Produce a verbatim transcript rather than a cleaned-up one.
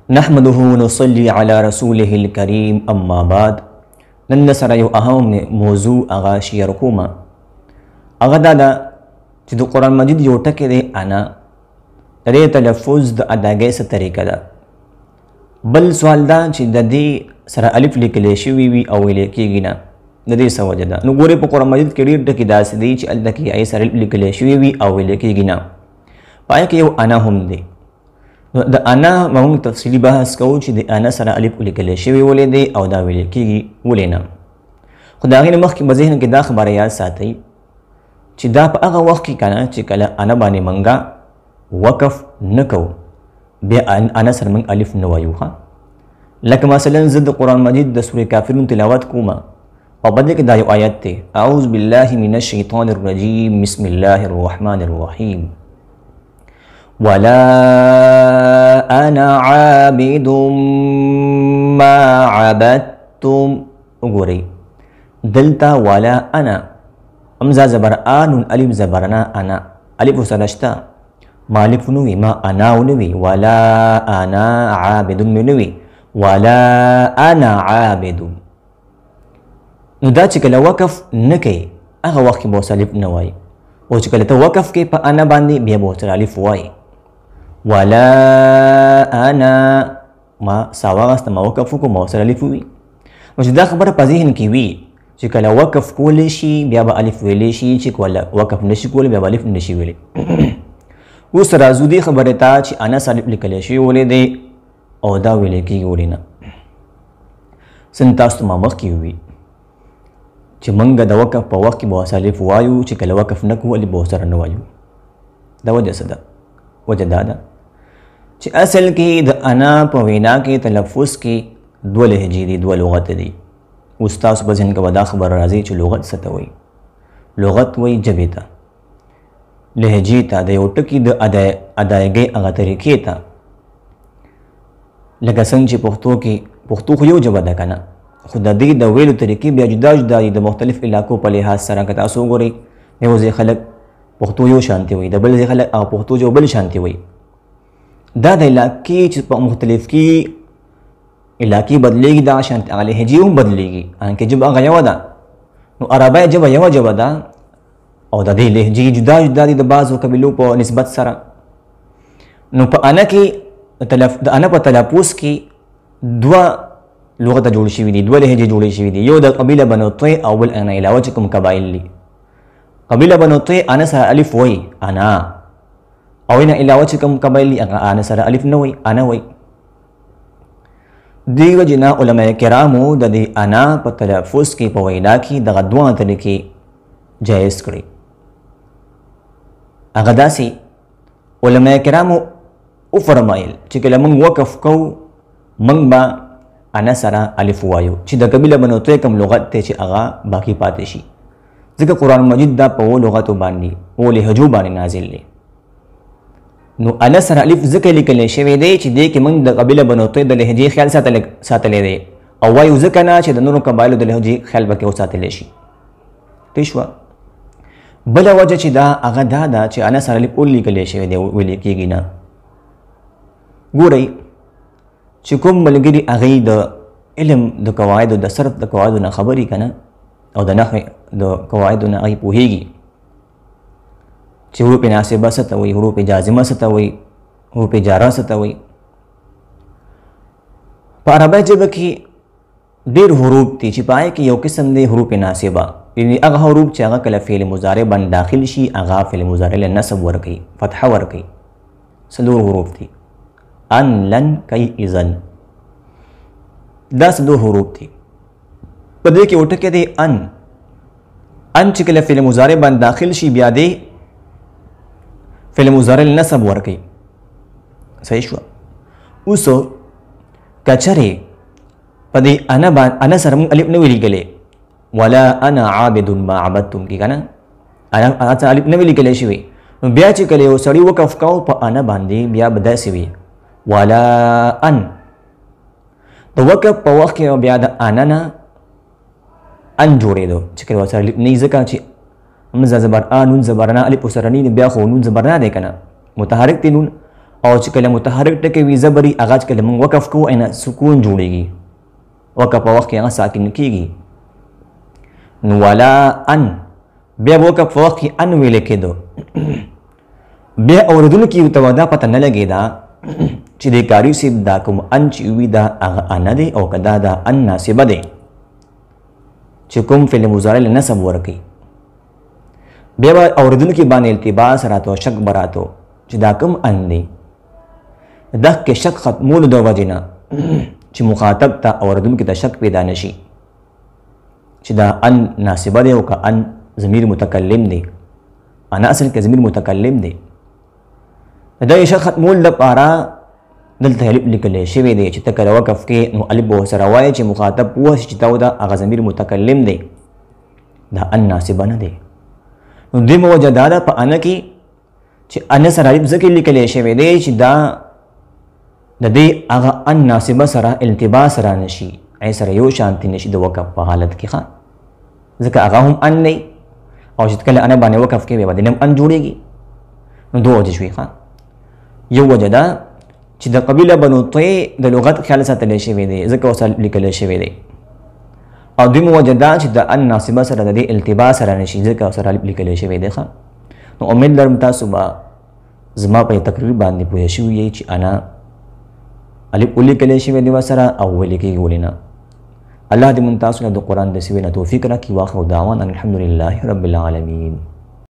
نحمده ونصلي على رسوله الكريم اما بعد. نن سره یو اهم موضوع اغا شیر کومه. اغا دا دا چې د قرآن مجید یو ټکی دی انا د دې تلفظ د اداګۍ څه طریقه ده. بل سوال دا چې د دې سره الف لیکلی شوي وي او ویلی کېږي نه، د دې څه وجه ده؟ نو ګورئ په قرآن مجید کې ډېر ټکي داسې دي چې هلته کې هغې سره الف لیکلی شوي وي او ویلی کېږي نه. په هغې کې یو انا هم دی. نو د انا به موږ تفصیلي بحث کوو چې د انا سره الف لیکلی شوی ولې دی او دا ویلی کېږي ولې نه. خو د هغې نه مخکې په ذهن کې دا خبره یاد ساتئ چې دا په هغه وخت کې که نه چې کله انا باندې موږ وقف نه کوو بیا انا سره موږ الف نه وایو. ښه لکه مثلا زه د قرآن مجید د سورې کافرون تلاوت کوم او په دې کې دا یو آیت دی: اعوذ بالله من الشیطان الرجیم بسم الله الرحمن الرحیم ولا انا عابد ما عبدتم. وګورئ دلته ولا انا امزا زبر آن الف زبرنا انا الف سره شته، ما الف نه وي، ما انا ونه وي، ولا انا عابد نه وي، ولا انا عابد. نو دا چې کله وقف نه کوي هغه وخت کې به ورسره الف نه وایي، او چې کله ته وقف کوې په انا باندې بیا به ورسره الف وایي. ولا انا ما ساواغسته ما وقف وکړو ما ورسره الف ووي. نو چې دا خبره په ذهن کې وي چې کله وقف کولی شي بیا به الف ویلی شي، چې کله وقف نشي کولی بیا به الف نشي ویلی. اوس راځو دې خبرې ته چې انا سره الف لیکلی شوی ولې دی او دا ویلی کېږي ولې نه. څنګه تاسو ته ما مخکې ووي چې موږ د وقف په وخت کې به ورسره الف وایو، چې کله وقف نه کوو الف به ورسره نه وایو. دا وجه څه ده؟ وجه دا ده چې اصل کې د انا په وینا کې تلفظ کې دوه لهجې دي، دوه لغت دي. اوس تاسو په ذهن کې به دا خبره راځي چې لغت څه ته وایي؟ لغت وایي ژبې ته، لهجې ته، د یو ټکي د ادایګۍ هغه طریقې ته. لکه څنګه چې پښتو کې پښتو خو یو ژبه ده که نه، خو د دې د ویلو طریقې بیا جدا جدا دي د مختلف علاقو په لحاظ سره. که تاسو وګورئ یو ځای خلک پښتو یو شانتي وایي، د بل ځای خلک هغه پښتو جو بل شانتي وایي. دا د علاقې چې په مختلف کې علاقې بدلیږي دا شانتي هغه لهجې هم بدلیږي، حالانکې ژبه هغه یوه ده. نو عربی ژبه یوه ژبه ده او د دې لهجې جدا جدا دي د بعضو قبیلو په نسبت سره. نو په انا کې د انا په تلفظ کې دوه لغته جوړ شوي دي، دوه لهجې جوړې شوي دي. یو د قبیله بنو طی او بل انا علاوه چې کوم قبایل دي. قبیله بنو طی انا سره الف وایي انا، او انا علاوه چې کوم قبایل دي هغه انا سره الف نه وایي انا وایي. دې وجې نه علماء کرامو د دې انا په تلفظ کې په وینا کې دغه دوه طریقې جایز کړي. هغه داسې علماء کرامو وفرمایل چې کله موږ وقف کوو موږ به انا سره الف وایو، چې د قبیله بنو طی کوم لغت دی چې هغه باقي پاتې شي، ځکه قرآن مجید دا په اوو لغتو باندې اوو لهجو باندې نازل دی. نو انا سره الف ځکه لیکلی شوی دی چې دې کې موږ د قبیله بنو طی د لهجې خیال ساتلی دی، او وایو ځکه نه چې د نورو قبایلو د لهجې خیال به کې وساتلی شي. پوه شوه؟ بله وجه چې دا هغه دا ده چې انا سره الف ولیکلی شوی دی ویلی کېږي نه. ګورئ چې کوم ملګري هغې د علم د قواعدو د صرف د قواعدو نه خبرې که نه او د نحوې د قواعدو نه هغې پوهېږي چې حروف ناصبه څه ته وایي، حروف جازمه څه ته وایي، حروف جاره څه ته وایي. په عربی ژبه کې ډېر حروف دي چې په هغې کې یو قسم دی حروف ناصبه، یعنې هغه حروف چې هغه کله فعل مضارع باندې داخل شي هغه فعل مضارع له نصب ورکوي، فتحه ورکوي. څلور حروف دي: ان، لن، کی، اذن. دا څلور حروف دي. په دې کې یو ټکی دی ان. ان چې کله فعل مضارع باندې داخل شي بیا دی فعل مضارع نصب ورکوي. صحیح شوه؟ اوس که چرې په دې انا باندې انا سره موږ الف نه وي لیکلی، ولا انا عابد ما عبدتم کې که نه انا سره الف نه وي لیکلی شوي، نو بیا چې کله یو سړي وقف کوو په انا باندې بیا به داسې وي ولا ان. د وقف په وخت کې بیا د انا نه ان جوړېدو چې کله ورسره الف نه وي، ځکه چې همزه زبر آ نون زبرنا الف سره نه بیا خو نون زبرنا دی که نه، متحرک دی نون، او چې کله متحرک ټکی وي زبري هغه چې کله موږ وقف کوو اینه سکون جوړیږي، وقف په وخت کې هغه ساکن کیږي. نو ولا ان بیا وقف په وخت کې ان ویل کېدو بیا اوریدونکي ورته دا پته نه لګېده چې د قاري صاحب دا کوم ان چې وي دا هغه ان دی او که دا دا ان ناسبه دی چې کوم فعل مضارع له نصب ورکوي. بیا به اوریدونکي باندې التباس راتو، شک به راتو چې دا کوم ان دی. دغه شک ختمولو د وجې نه چې مخاطب ته اوریدونکي ته شک پیدا نشي چې دا ان ناسبه دی او که ان ضمیر متکلم دی. انا اصل کې ضمیر متکلم دی. دا شک ختمول لپاره دلته الف لیکلی شوی دی چې ته کله وقف کې نو الف به ورسره وایې چې مخاطب پوه شي چې دا دا هغه ضمیر متکلم دی، دا ان ناسبه نه دی. نو دویمه وجه دا ده په انه کې چې انه سره الف ځکه لیکلی شوی دی چې دا د دې هغه ان ناسبه سره التباس را نشي، ای سره یو شانتي نشي د وقف په حالت کې ښه، ځکه هغه هم ان نه او چې کله انه باندې وقف کې بیا باندې ان جوړېږي. نو دوه وجې شوي ښه. یو وجه ده چې د قبیله بنو طی د لغت خیال ساتلی شوی دی ځکه ورسره لیکلی شوی دی. او دویمه وجه ده چې د ان ناسبه سره د دې التباس را نشي ځکه ورسره لیکلی شوی دی ښه. نو امید لرم تاسو به زما په تقریر باندې پوه شوي یئ چې انا الف ولیکلی شوی دی ورسره او ویلې کېږي ولې نه. الله دې مونږ تاسو له د قرآن د سوي نه توفیق راکړي. واخر دعوانا الحمدلله رب العالمین.